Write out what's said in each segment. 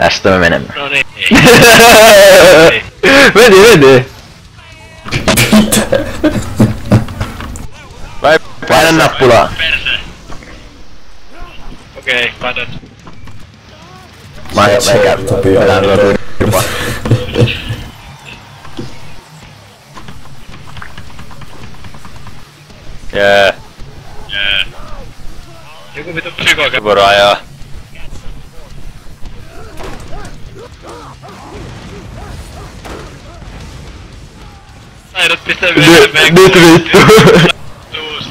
Tästä me menemme. No niin. Meni. Vai Paina nappulaa. Perse. Okei, katot. Mä eikä vetää tuo. Jee. Joku vitu psykoke. Vuoro ajaa. Aidot pistää vielä meidän Nyt vittu. tuus.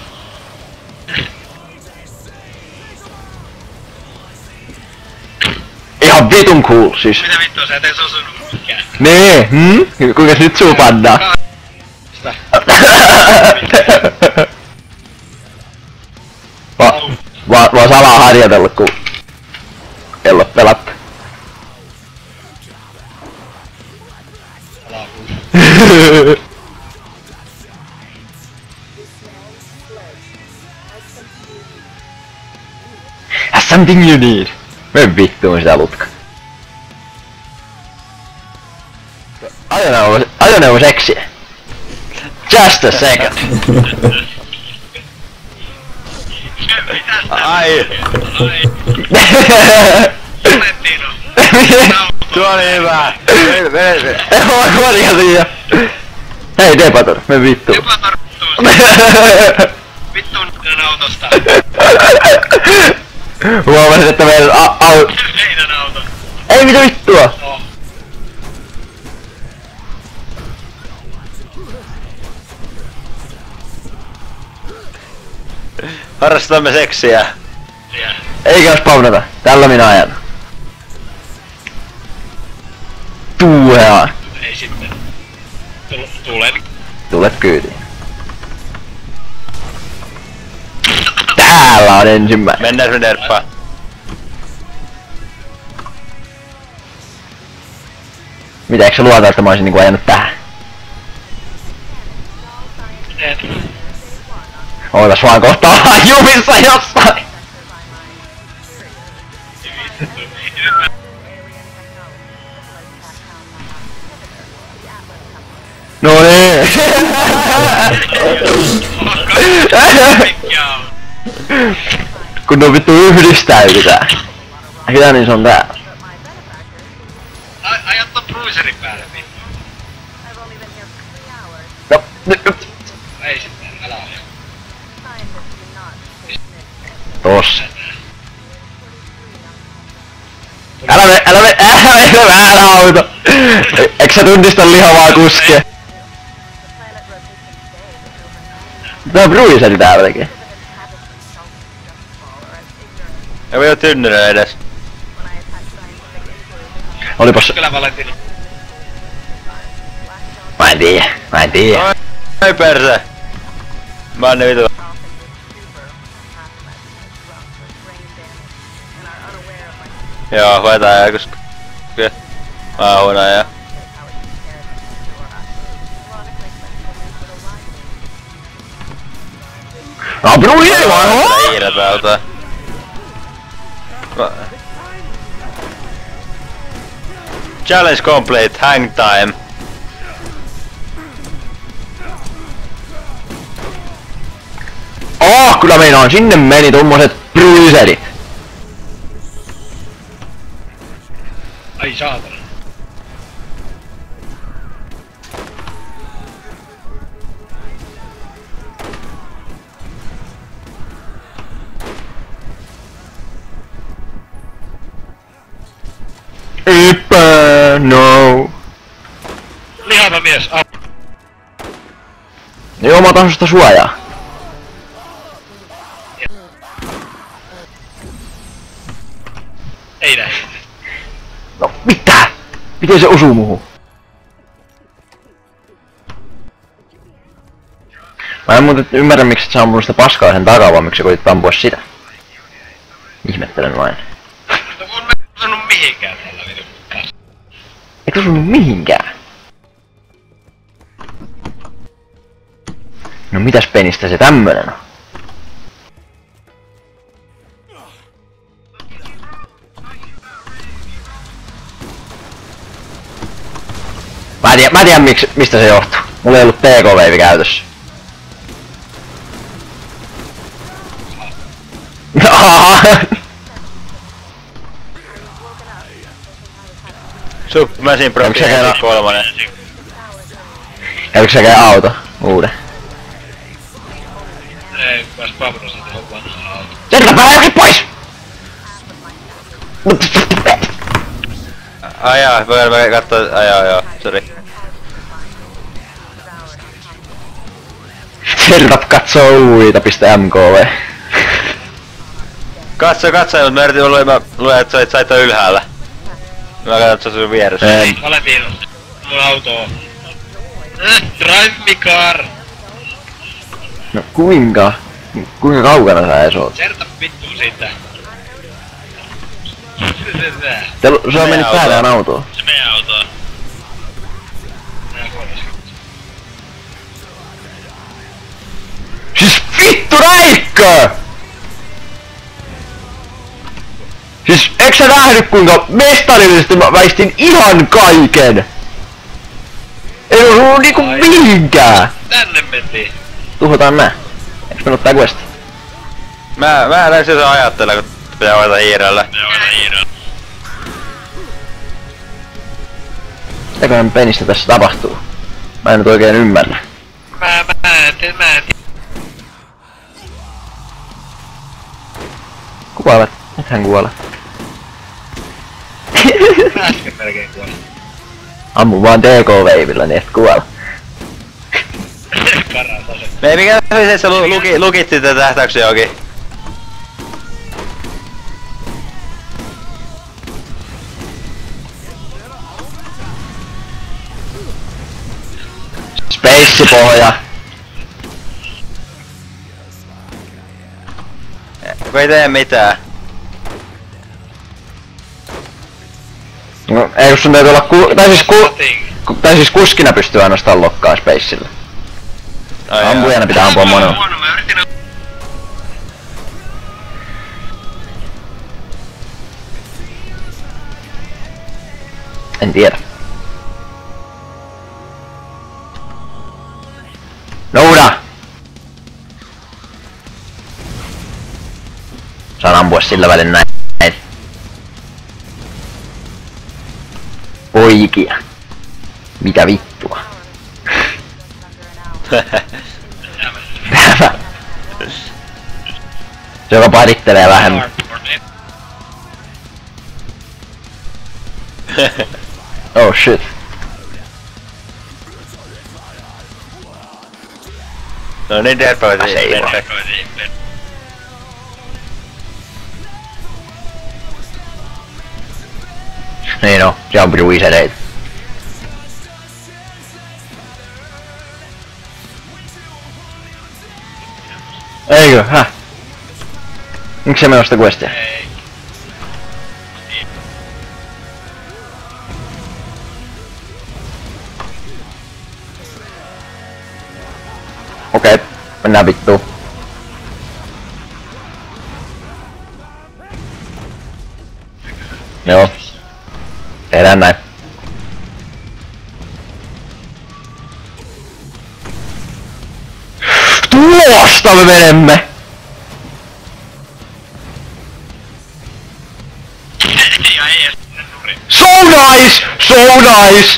Ihan vitun cool siis. Mitä vittua sä et ees osunut mikään? Nee, kuinka sit suu pannaan? Mä oon salaa harjoitellut kun ei oo pelattu. That's something you need. Mene vittuun sitä lutka. Ajoneuvo seksiä. Just a second. Ai. Valentino. Tuo oli hyvä. Mene. Mä korjasin jo. Hei Depator, mene vittuun. Depator tuus. Vittuun autosta. Huomasin, että meidän Meidän auto. Ei mitä vittua! No. Harrastamme seksiä. Yeah. Eikä spawnata. Tällä minä ajan. Tuuheaa. Ei sitten. Tulen. Tulet kyytiin. Täällä on ensimmäinen. Mennään me derppaa. Mitä, eikö sä luota, että mä olisin niinku ajanut tähän? Et. Ootas vaan kohta ollaan jumissa jossain! No niin! Kun ne vittu yhdistäytytään. Mitä niin se on täällä? Ajat ton bruiserin päälle vittu. No, nyt. Ei sitten, älä aja. Tossa. Älä mene väärä auto! Eikö sä tunnista lihavaa kuskia? Mitä bruiseri täällä tekee? Ei voi oo tynnyrä edes. Olipas... Kyllä Valentino. Mä en tiedä. Ai perse. Mä oon ne vitu. Joo, hoitaa ja koska... Mä oon ja... No bruiseri vai? Hiirät autoa. Challenge complete, hang time. Kyllä meinaan, sinne meni tommoset bruiserit. Ai saatana. No. Lihava mies, Joo, mä otan susta suojaa. Ei näin. No mitä? Miten se osuu muhun? Mä en muuten ymmärrä miksi et sä ampunut sitä paskaa sen takaa, vaan miksi sä koitit ampua sitä. Ihmettelen vain. Mutta kun mä en osunut mihinkään tällä vitun. Et osunut mihinkään. No mitäs penistä se tämmönen on? Mä tiedän mistä se johtuu. Mulla ei ollut PK-veivi käytössä. Submachine Protein 3. Käykö se käy auto? Uuden. Ei, pääs Pablo siitä vanhaa auto. Sieltä pääsee pois! Ai jaa, voin mä kattoo, ai joo, sori. Sertap katsoo uita.mkv. Katso, mut mä yritin luen, että sait on ylhäällä. Mä katson, että se on sun vieressä. Mä olen viinut mun autoa. Drive me car! No kuinka kaukana sä ees oot? Serta vittu siitä. Se on mennyt päällään autoon. Se meidän autoa. Siis vittu räikkö! Siis eikö sä nähnyt kuinka mestarillisesti mä väistin ihan kaiken? Ei oo ollut niinku mihinkään! Tänne mentiin. Tuhotaan nää. Eiks mennyt tää questi? Mä en edes ajattele, kun pitää hoitaa hiirellä. Mitäköhän penistä tässä tapahtuu? Mä en nyt oikein ymmärrä. Mä en tiedä. Kuolet. Nyt hän kuolee. Mä äsken melkein kuolin. Ammu vaan DK-veivillä, niin et kuole. Paras ase. Me mikä se oli se, että sä lukitsit tätä tähtäyksen johonkin. Speissipohja. Kun ei tee mitään. No, ei kun sun täytyy olla tai siis kuskina pystyy ainoastaan lokkaa Spacella. Ampujana pitää ampua monolla. Mä yritin... En tiedä. Nouda! Saan ampua sillä välin näin. Poikia. Mitä vittua? Tämä. Se joka parittelee vähemmän. Oh shit. No niin, deadpoint. Niin no, se on piru isereitä. Eikö? Häh? Miksi se menosta questia? Ei. Okei, mennään vittuun. Joo. Tehdään näin. Tuosta me menemme! Ja ei edes sinne nurin. So nice! So nice!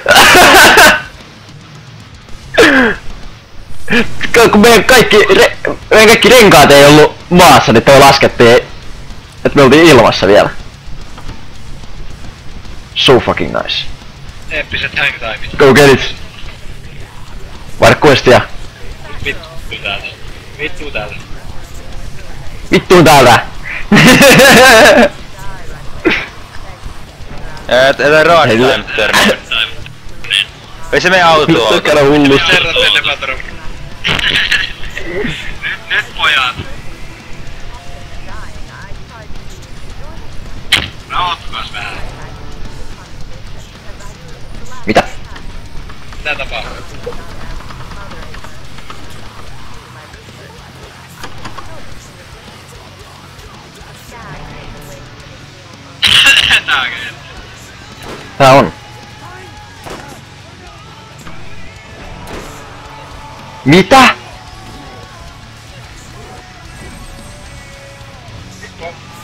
Kun meidän kaikki renkaat ei ollut maassa, niin toi laskettiin, että me oltiin ilmassa vielä. So fucking nice. Eeppiset hangtimeit. Go get it! Vaihda questia. Vittu täältä. Vittu täältä. Vittuun täältä! Älä road time törmätä. Ei se meidän auto on. Käydä hullusti. Serrat elevator. Nyt pojat. Rauhoittukas vähän. Mitä? Mitä tapahtuu? Tää oikein. Tää on. Mitä?